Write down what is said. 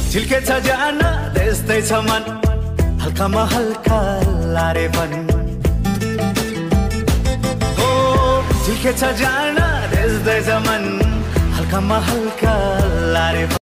झिल्केछ जान त्यस्तै छ मन हल्कामा हल्का लारे मन हो झिल्केछ जान त्यस्तै छ मन हल्कामा हल्का लारे